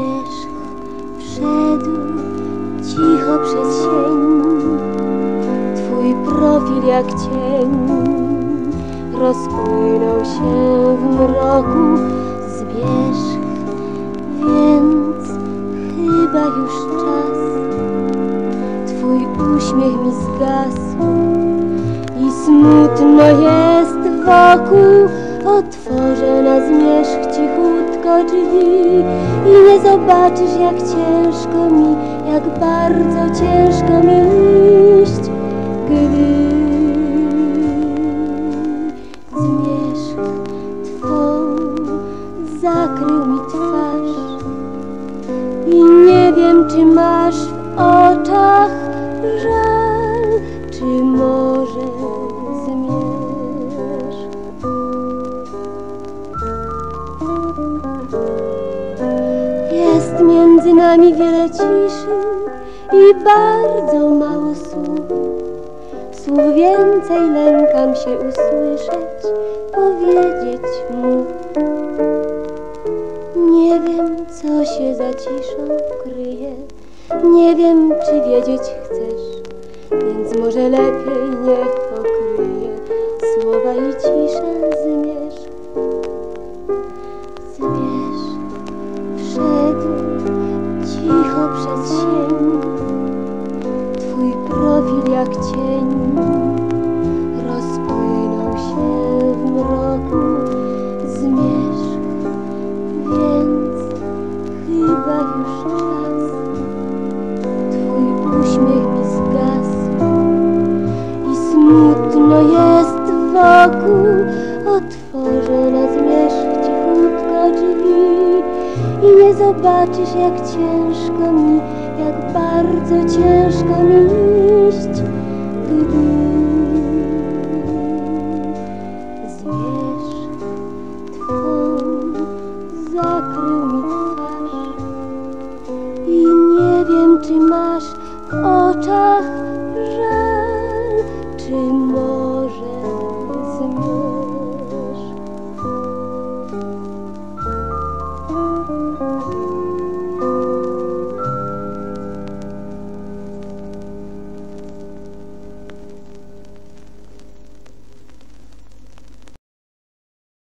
Zmierzch wszedł cicho przez sień, twój profil jak cień rozpłynął się w mroku. Zmierzch, więc chyba już czas, twój uśmiech mi zgasł i smutno jest wokół. Otworzę na zmierzch cichutko drzwi i nie zobaczysz, jak ciężko mi, jak bardzo ciężko mi iść, gdy zmierzch twą zakrył mi twarz i nie wiem, czy masz w oczach żal, czy może zmierzch. Jest między nami wiele ciszy i bardzo mało słów. Słów więcej lękam się usłyszeć, powiedzieć mu. Nie wiem, co się za ciszą kryje, nie wiem, czy wiedzieć chcesz, więc może lepiej niech okryje słowa i ciszę zmierzch. Zmierzch wszedł cicho przez sień, twój profil jak cień rozpłynął się w mroku. Zmierzch, więc chyba już czas, twój uśmiech mi zgasł i smutno jest wokół. Otworzę na zmierzch cichutko drzwi i nie zobaczysz, jak ciężko mi, jak bardzo ciężko mi iść, gdy